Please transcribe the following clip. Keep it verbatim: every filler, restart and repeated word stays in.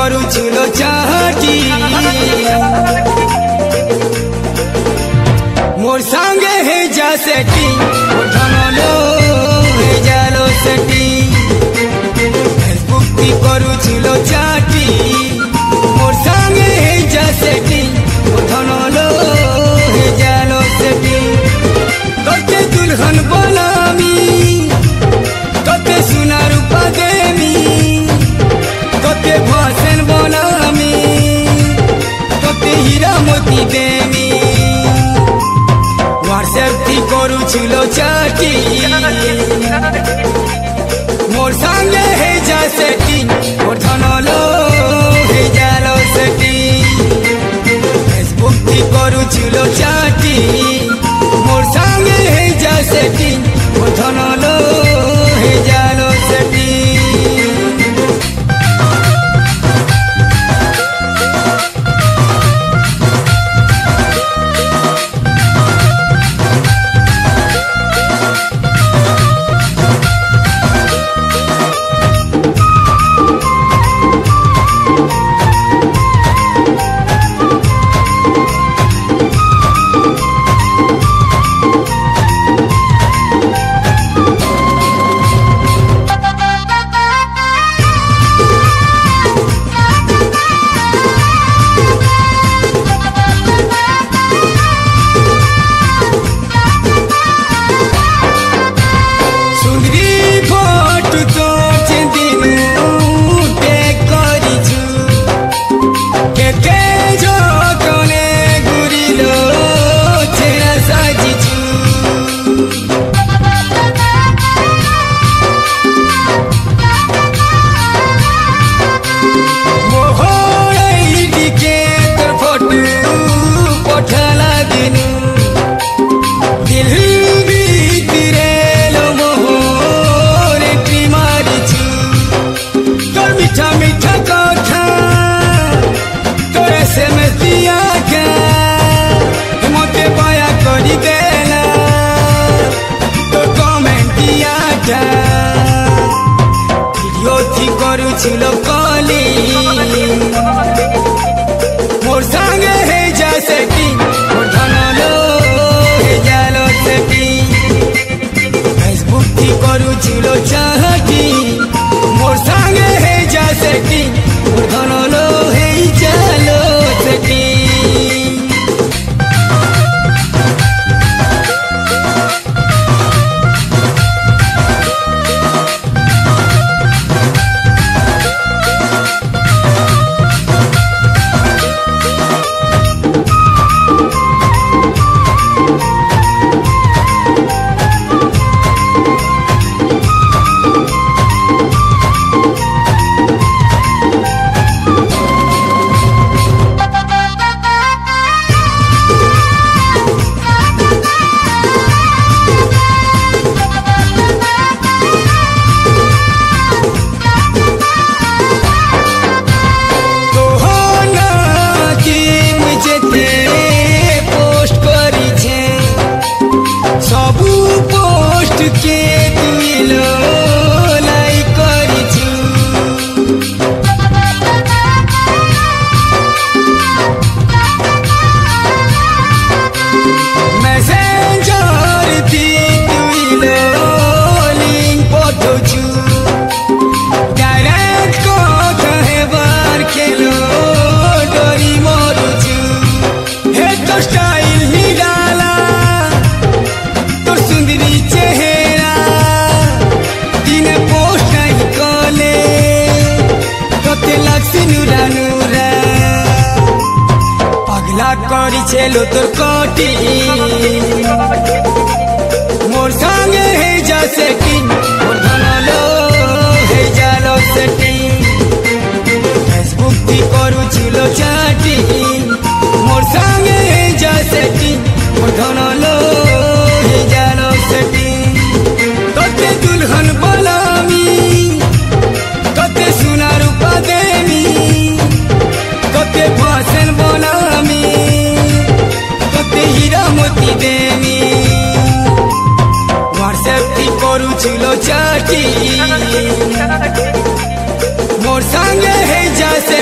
କରୁଛୁଲୋ ଚାହାଟି मोर संगे है जा सेटी धनलो है जालो सेटी फेसबुक की करूछुलो चाटी मोर संगे है जा सेटी धनलो है जालो सेटी तोते दुल्हन बनामी तोते सुना रूपा देमी तोते भाषण बनामी तोते हीरा मोती देमी व्हाट्सएप करूछुलो चाटी मोर संगे है जा सेटी मोर धनलो है जालो सेटी फेसबुक की करूछुलो चाटी मोर संगे है जा सेटी मोर धनलो है जालो सेटी करूछुलो कली मोर संगे है जा सेटी मोर धनलो है जालो सेटी फेसबुक की करूछुलो चाहती मोर संगे है जा सेटी मोर धनलो है जालो सेटी करिछेलो तोर कोटी मोर संगे है जा सेटी मोर धनलो है जालो सेटी फेसबुक की करूछुलो चाटी मोर संगे है जा सेटी मोर धनलो है जालो सेटी तोते दुल्हन बनामी तोते सुना रूपा देमी तोते भाषण बनामी हीरा मोती देमी व्हाट्सएप की करूछुलो चाटी मोर संगे है जा से